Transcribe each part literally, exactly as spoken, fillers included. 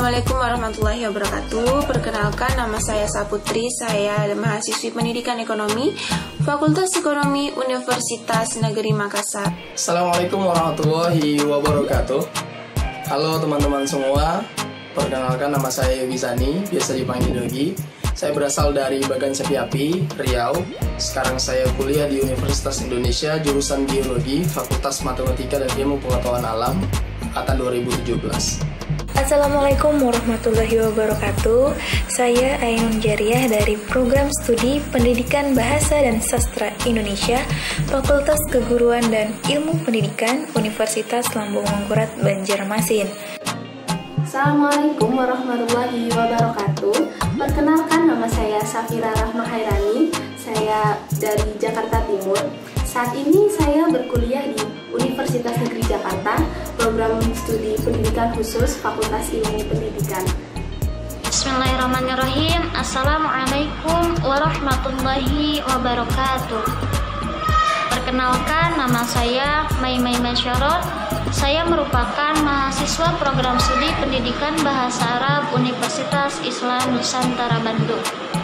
Assalamualaikum warahmatullahi wabarakatuh. Perkenalkan, nama saya Saputri. Saya mahasiswi Pendidikan Ekonomi Fakultas Ekonomi Universitas Negeri Makassar. Assalamualaikum warahmatullahi wabarakatuh. Halo teman-teman semua. Perkenalkan, nama saya Yogi Zani, biasa dipanggil Yogi. Saya berasal dari Bagan Cepi Api, Riau. Sekarang saya kuliah di Universitas Indonesia, jurusan Geologi, Fakultas Matematika dan Ilmu Pengetahuan Alam, angkatan dua ribu tujuh belas. Assalamualaikum warahmatullahi wabarakatuh. Saya Ainun Jariah dari Program Studi Pendidikan Bahasa dan Sastra Indonesia, Fakultas Keguruan dan Ilmu Pendidikan, Universitas Lambung Mangkurat, Banjarmasin. Assalamualaikum warahmatullahi wabarakatuh. Perkenalkan, nama saya Safira Rahma Hairani. Saya dari Jakarta Timur. Saat ini saya berkuliah di Universitas Negeri Jakarta, Program Studi Pendidikan Khusus Fakultas Ilmu Pendidikan. Bismillahirrahmanirrahim. Assalamualaikum warahmatullahi wabarakatuh. Perkenalkan, nama saya Maimai Masyarot. Saya merupakan mahasiswa Program Studi Pendidikan Bahasa Arab Universitas Islam Nusantara Bandung.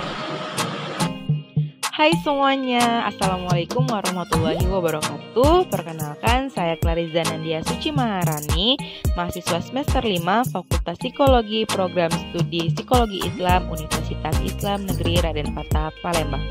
Hai semuanya, Assalamualaikum warahmatullahi wabarakatuh. Perkenalkan, saya Clariza Nandia Suci Maharani, mahasiswa semester lima Fakultas Psikologi Program Studi Psikologi Islam Universitas Islam Negeri Raden Fatah, Palembang.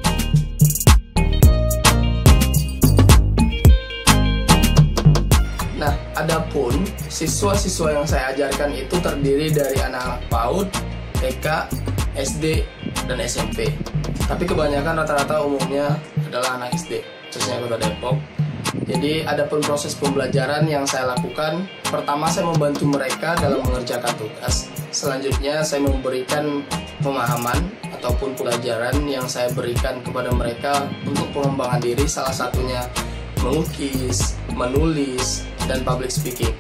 Nah, adapun siswa-siswa yang saya ajarkan itu terdiri dari anak PAUD, T K, S D, dan S M P. Tapi kebanyakan rata-rata umumnya adalah anak S D, khususnya Kota Depok. Jadi adapun proses pembelajaran yang saya lakukan, pertama saya membantu mereka dalam mengerjakan tugas. Selanjutnya saya memberikan pemahaman ataupun pelajaran yang saya berikan kepada mereka untuk pengembangan diri, salah satunya melukis, menulis, dan public speaking.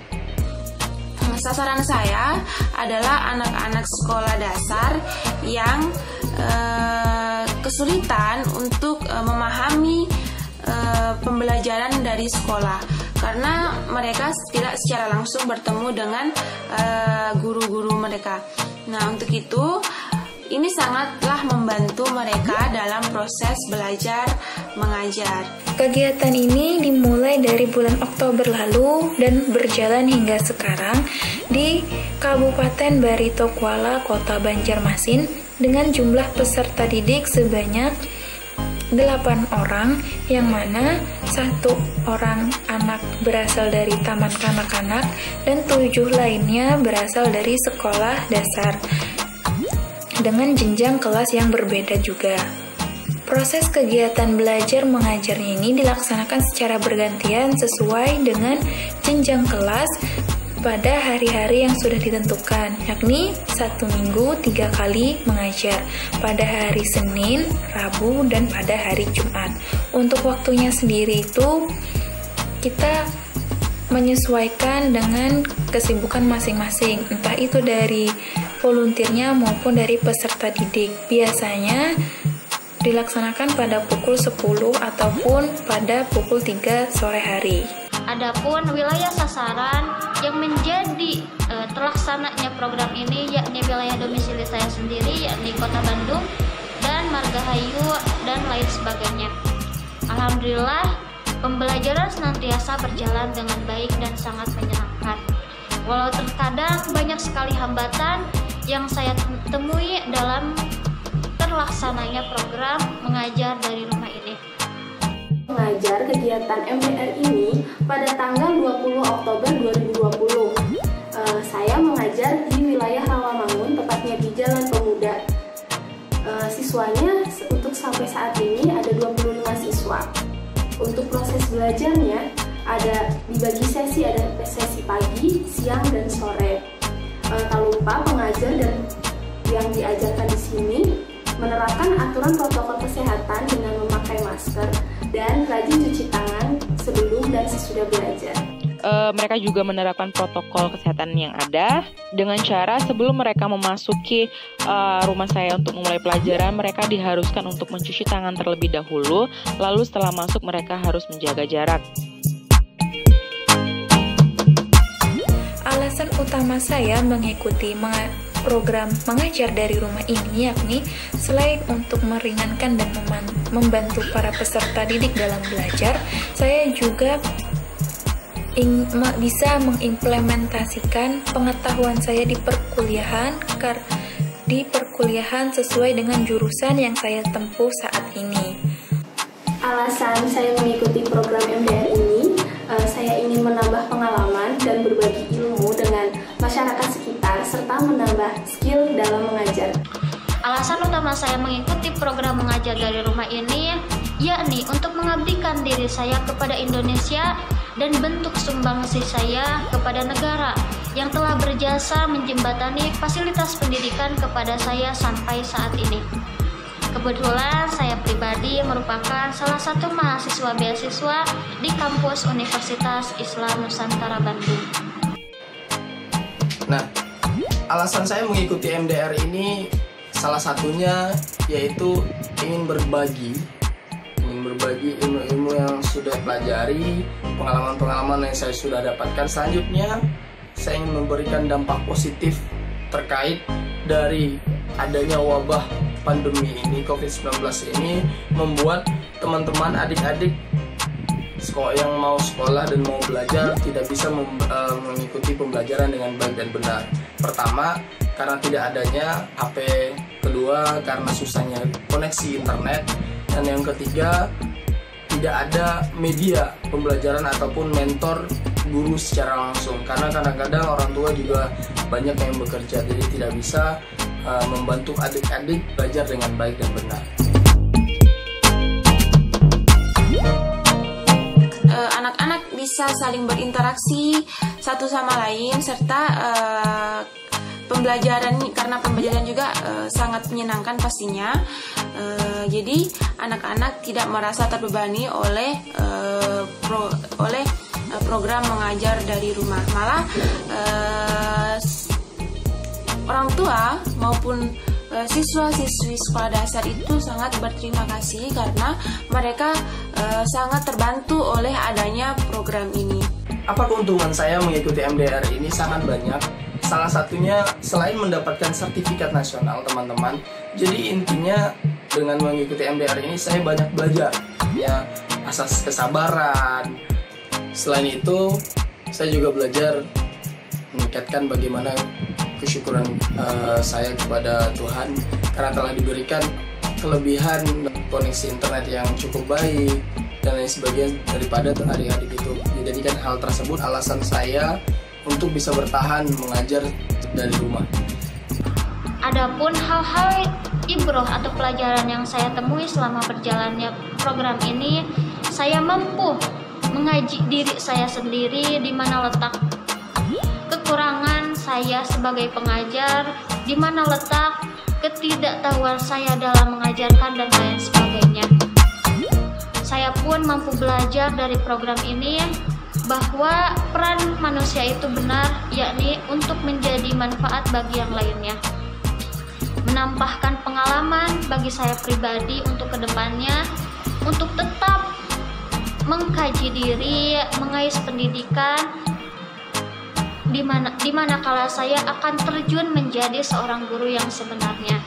Sasaran saya adalah anak-anak sekolah dasar yang eh, kesulitan untuk eh, memahami eh, pembelajaran dari sekolah karena mereka tidak secara langsung bertemu dengan eh, guru-guru mereka. Nah, untuk itu ini sangatlah membantu mereka dalam proses belajar mengajar. Kegiatan ini dimulai dari bulan Oktober lalu dan berjalan hingga sekarang di Kabupaten Barito Kuala, Kota Banjarmasin dengan jumlah peserta didik sebanyak delapan orang, yang mana satu orang anak berasal dari taman kanak-kanak dan tujuh lainnya berasal dari sekolah dasar dengan jenjang kelas yang berbeda juga. Proses kegiatan belajar mengajarnya ini dilaksanakan secara bergantian sesuai dengan jenjang kelas pada hari-hari yang sudah ditentukan, yakni satu minggu tiga kali mengajar pada hari Senin, Rabu, dan pada hari Jumat. Untuk waktunya sendiri itu kita menyesuaikan dengan kesibukan masing-masing, entah itu dari volunteernya maupun dari peserta didik. Biasanya dilaksanakan pada pukul sepuluh ataupun pada pukul tiga sore hari. Adapun wilayah sasaran yang menjadi e, terlaksananya program ini yakni wilayah domisili saya sendiri, yakni Kota Bandung dan Margahayu dan lain sebagainya. Alhamdulillah, pembelajaran senantiasa berjalan dengan baik dan sangat menyenangkan. Walau terkadang banyak sekali hambatan yang saya temui dalam terlaksananya program mengajar dari rumah ini. Mengajar kegiatan M B R ini pada tanggal dua puluh Oktober dua ribu dua puluh. Uh, saya mengajar di wilayah Rawamangun, tepatnya di Jalan Pemuda. Uh, siswanya untuk sampai saat ini ada dua puluh lima siswa. Untuk proses belajarnya ada dibagi sesi, ada sesi pagi, siang, dan sore. Uh, tak lupa pengajar dan yang diajarkan di sini menerapkan aturan protokol kesehatan dengan memakai masker dan rajin cuci tangan sebelum dan sesudah belajar. E, mereka juga menerapkan protokol kesehatan yang ada dengan cara sebelum mereka memasuki e, rumah saya untuk memulai pelajaran, mereka diharuskan untuk mencuci tangan terlebih dahulu, lalu setelah masuk mereka harus menjaga jarak. Alasan utama saya mengikuti program mengajar dari rumah ini, yakni selain untuk meringankan dan membantu para peserta didik dalam belajar, saya juga ing- bisa mengimplementasikan pengetahuan saya di perkuliahan di perkuliahan sesuai dengan jurusan yang saya tempuh saat ini. Alasan saya mengikuti program M D R ini, uh, saya ingin menambah pengalaman dan berbagi ilmu dengan masyarakat sekitar serta menambah skill dalam mengajar. Alasan utama saya mengikuti program mengajar dari rumah ini yakni untuk mengabdikan diri saya kepada Indonesia dan bentuk sumbangsih saya kepada negara yang telah berjasa menjembatani fasilitas pendidikan kepada saya sampai saat ini. Kebetulan saya pribadi merupakan salah satu mahasiswa beasiswa di kampus Universitas Islam Nusantara Bandung. Nah, alasan saya mengikuti M D R ini salah satunya yaitu ingin berbagi, ingin berbagi ilmu-ilmu yang sudah pelajari, pengalaman-pengalaman yang saya sudah dapatkan. Selanjutnya, saya ingin memberikan dampak positif terkait dari adanya wabah pandemi ini, covid sembilan belas ini, membuat teman-teman adik-adik sekolah yang mau sekolah dan mau belajar tidak bisa mem- uh, mengikuti pembelajaran dengan baik dan benar. Pertama, karena tidak adanya H P. Kedua, karena susahnya koneksi internet. Dan yang ketiga, tidak ada media pembelajaran ataupun mentor guru secara langsung. Karena kadang-kadang orang tua juga banyak yang bekerja, jadi tidak bisa uh, membantu adik-adik belajar dengan baik dan benar. Uh, anak-anak bisa saling berinteraksi satu sama lain serta uh, pembelajaran karena pembelajaran juga uh, sangat menyenangkan pastinya. Uh, jadi anak-anak tidak merasa terbebani oleh uh, pro, oleh uh, program mengajar dari rumah. Malah uh, orang tua maupun uh, siswa-siswi sekolah dasar itu sangat berterima kasih karena mereka uh, sangat terbantu oleh adanya program ini. Apa keuntungan saya mengikuti M D R ini? Sangat banyak. Salah satunya selain mendapatkan sertifikat nasional, teman-teman. Jadi intinya dengan mengikuti M D R ini saya banyak belajar, ya, asas kesabaran. Selain itu, saya juga belajar meningkatkan bagaimana kesyukuran uh, saya kepada Tuhan karena telah diberikan kelebihan koneksi internet yang cukup baik dan lain sebagainya daripada adik-adik itu. Dijadikan hal tersebut alasan saya untuk bisa bertahan mengajar dari rumah. Adapun hal-hal ibroh atau pelajaran yang saya temui selama berjalannya program ini, saya mampu mengaji diri saya sendiri di mana letak kekurangan saya sebagai pengajar, di mana letak ketidaktahuan saya dalam mengajarkan dan lain sebagainya. Saya pun mampu belajar dari program ini bahwa peran manusia itu benar, yakni untuk menjadi manfaat bagi yang lainnya. Menambahkan pengalaman bagi saya pribadi untuk kedepannya, untuk tetap mengkaji diri, mengais pendidikan, di mana di mana kala saya akan terjun menjadi seorang guru yang sebenarnya.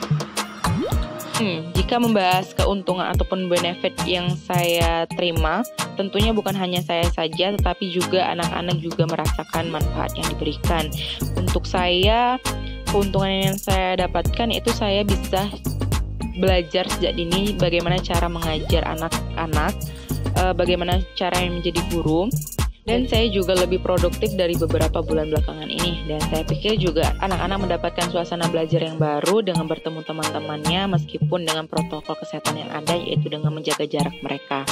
Hmm, jika membahas keuntungan ataupun benefit yang saya terima, tentunya bukan hanya saya saja, tetapi juga anak-anak juga merasakan manfaat yang diberikan. Untuk saya, keuntungan yang saya dapatkan itu saya bisa belajar sejak dini bagaimana cara mengajar anak-anak, bagaimana cara menjadi guru. Dan saya juga lebih produktif dari beberapa bulan belakangan ini. Dan saya pikir juga anak-anak mendapatkan suasana belajar yang baru dengan bertemu teman-temannya meskipun dengan protokol kesehatan yang ada, yaitu dengan menjaga jarak mereka.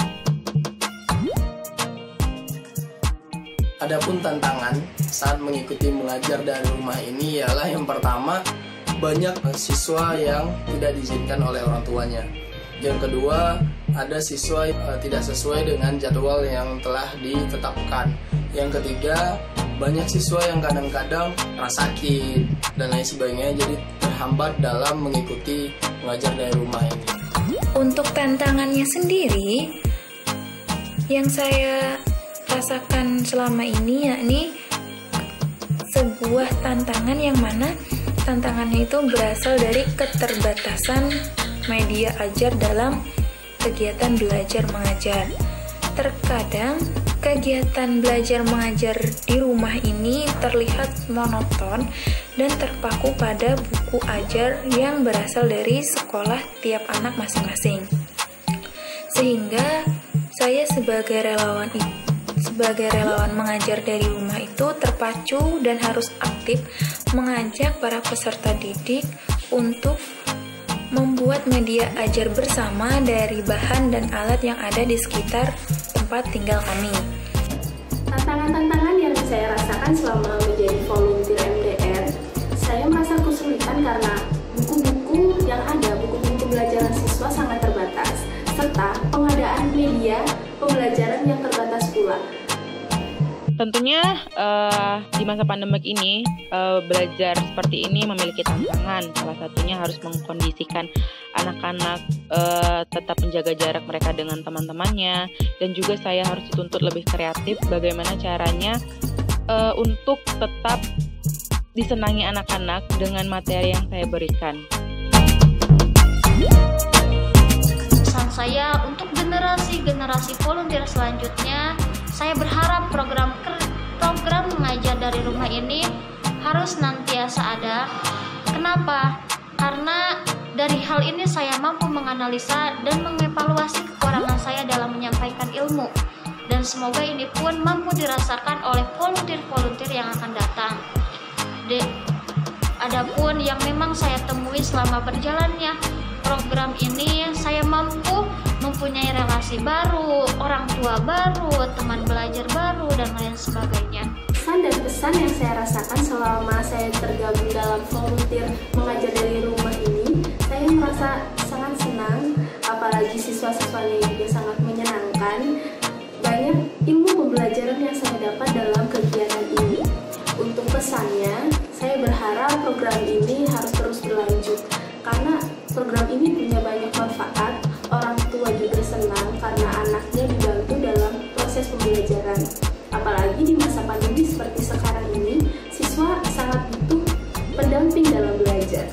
Adapun tantangan saat mengikuti mengajar dari rumah ini ialah yang pertama, banyak siswa yang tidak diizinkan oleh orang tuanya. Yang kedua, ada siswa uh, tidak sesuai dengan jadwal yang telah ditetapkan. Yang ketiga, banyak siswa yang kadang-kadang rasa sakit dan lain sebagainya, jadi terhambat dalam mengikuti mengajar dari rumah ini. Untuk tantangannya sendiri, yang saya rasakan selama ini yakni sebuah tantangan yang mana tantangannya itu berasal dari keterbatasan media ajar dalam kegiatan belajar mengajar. Terkadang kegiatan belajar mengajar di rumah ini terlihat monoton dan terpaku pada buku ajar yang berasal dari sekolah tiap anak masing-masing. Sehingga saya sebagai relawan sebagai relawan mengajar dari rumah itu terpacu dan harus aktif mengajak para peserta didik untuk membuat media ajar bersama dari bahan dan alat yang ada di sekitar tempat tinggal kami. Tantangan-tantangan yang saya rasakan selama menjadi volunteer M D R, saya merasa kesulitan karena buku-buku yang ada, buku-buku pembelajaran siswa sangat terbatas, serta pengadaan media pembelajaran yang terbatas pula. Tentunya uh, di masa pandemik ini uh, belajar seperti ini memiliki tantangan. Salah satunya harus mengkondisikan anak-anak uh, tetap menjaga jarak mereka dengan teman-temannya, dan juga saya harus dituntut lebih kreatif bagaimana caranya uh, untuk tetap disenangi anak-anak dengan materi yang saya berikan. Pesan saya untuk generasi-generasi volunteer selanjutnya, saya berharap program program mengajar dari rumah ini harus senantiasa ada. Kenapa? Karena dari hal ini saya mampu menganalisa dan mengevaluasi kekurangan saya dalam menyampaikan ilmu. Dan semoga ini pun mampu dirasakan oleh volunteer-volunteer yang akan datang. De, adapun yang memang saya temui selama berjalannya program ini, saya mampu mempunyai relasi baru, orang tua baru, teman belajar baru, dan lain sebagainya. Pesan dan pesan yang saya rasakan selama saya tergabung dalam volunteer mengajar dari rumah ini, saya merasa sangat senang, apalagi siswa-siswanya juga sangat menyenangkan. Banyak ilmu pembelajaran yang saya dapat dalam kegiatan ini. Untuk pesannya, saya berharap program ini harus terus berlanjut, karena program ini punya banyak manfaat. Orang tua juga senang karena anaknya dibantu dalam proses pembelajaran. Apalagi di masa pandemi seperti sekarang ini, siswa sangat butuh pendamping dalam belajar.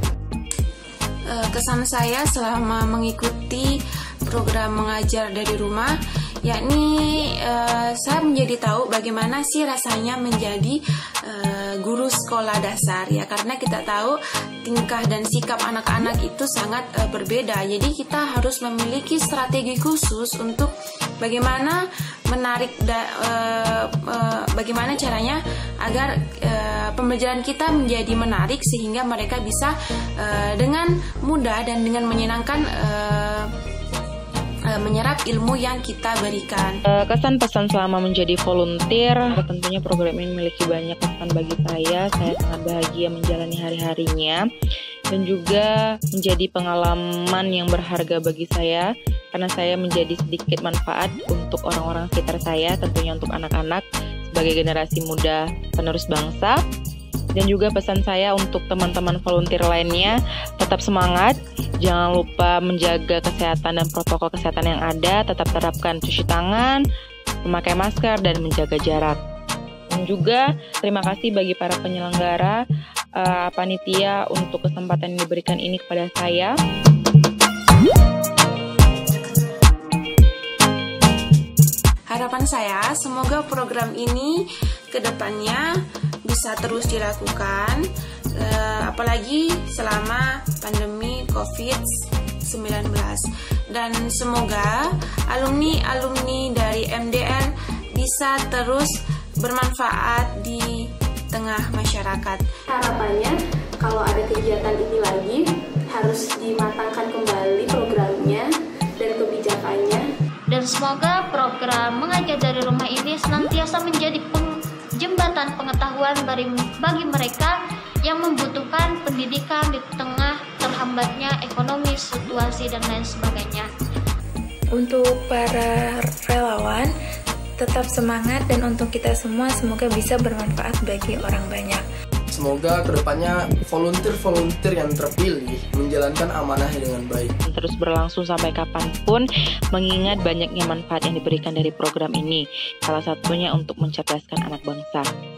Kesan saya selama mengikuti program mengajar dari rumah, yakni uh, saya menjadi tahu bagaimana sih rasanya menjadi uh, guru sekolah dasar, ya, karena kita tahu tingkah dan sikap anak-anak itu sangat uh, berbeda. Jadi kita harus memiliki strategi khusus untuk bagaimana menarik da, uh, uh, bagaimana caranya agar uh, pembelajaran kita menjadi menarik sehingga mereka bisa uh, dengan mudah dan dengan menyenangkan uh, menyerap ilmu yang kita berikan. Kesan pesan selama menjadi volunteer, tentunya program ini memiliki banyak pesan bagi saya. Saya sangat bahagia menjalani hari-harinya dan juga menjadi pengalaman yang berharga bagi saya karena saya menjadi sedikit manfaat untuk orang-orang sekitar saya, tentunya untuk anak-anak sebagai generasi muda penerus bangsa. Dan juga pesan saya untuk teman-teman volunteer lainnya, tetap semangat, jangan lupa menjaga kesehatan dan protokol kesehatan yang ada, tetap terapkan cuci tangan, memakai masker, dan menjaga jarak. Dan juga terima kasih bagi para penyelenggara, uh, panitia untuk kesempatan yang diberikan ini kepada saya. Harapan saya semoga program ini ke depannya bisa terus dilakukan, eh, apalagi selama pandemi covid sembilan belas, dan semoga alumni-alumni dari M D R bisa terus bermanfaat di tengah masyarakat. Harapannya kalau ada kegiatan ini lagi harus dimatangkan kembali programnya dan kebijakannya. Dan semoga program mengajar dari rumah ini senantiasa menjadi peng- jembatan pengetahuan bagi, bagi mereka yang membutuhkan pendidikan di tengah terhambatnya ekonomi, situasi, dan lain sebagainya. Untuk para relawan, tetap semangat, dan untuk kita semua semoga bisa bermanfaat bagi orang banyak. Semoga kedepannya volunteer-volunteer yang terpilih menjalankan amanahnya dengan baik. Terus berlangsung sampai kapanpun, mengingat banyaknya manfaat yang diberikan dari program ini. Salah satunya untuk mencerdaskan anak bangsa.